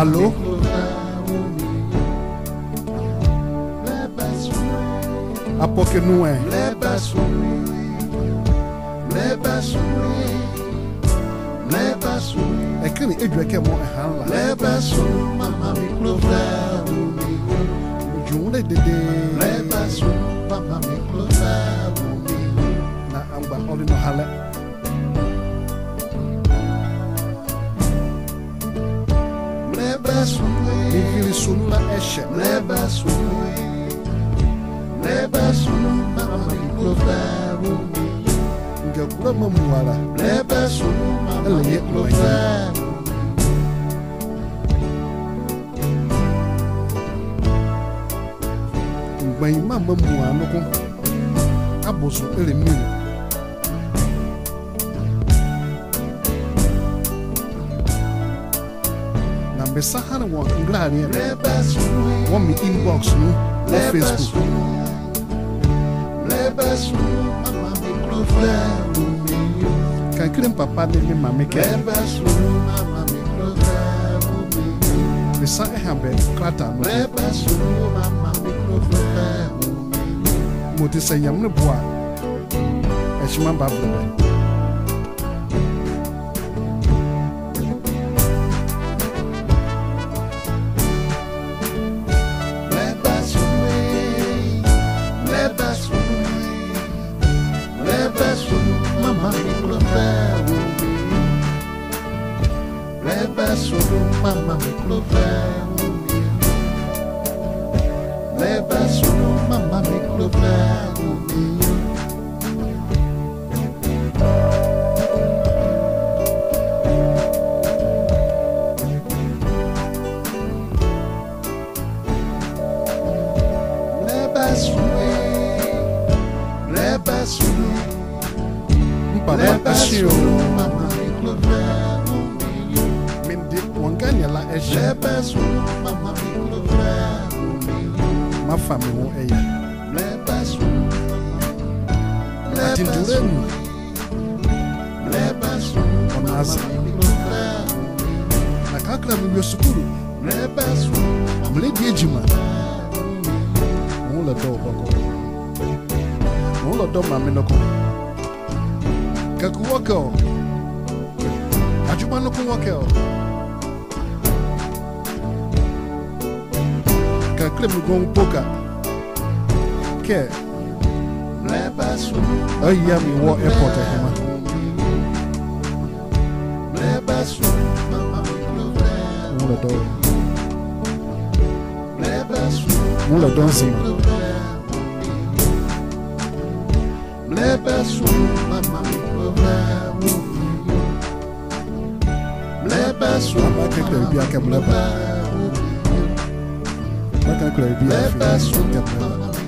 Allô? Apoke nous hein. E kini edwa ke mo han la. Mama mi clova. Jule dede. Mama mi clova. Na amba oli no hale. Mi fili sunu la eshe. Mama mi clova. Nga kula mamuala. Mama mi clova. Bem mama muano com aboso ele mil. Na besahara wa nglari wa mi inbox no na Facebook. Mama mi clova. Kan krem papa de mi mama ke. Mama mi clova. Besa e ha be krata no. Mama mi clova. Mo te se yam ne boa. E shima ba bro. Mama mi clova. Mama mi clova. Mama mi clova. Papa ashio. Mama mi clova. Mende wanganya la eshe. Mama mi clova. Ma fami wo eya. Atindurenu. Onaza. Na kakra mi yo sukuru. Mledi ejima. Mo la do boko. Mo la do mami noko. Kaku wako. Ajuma no ku wako. Kakle mi gon poka. Ke. Aya mi wo airport e homa. Mula do. Mula do sim. Mama kakle bi akemleba. Mama kakle bi afia.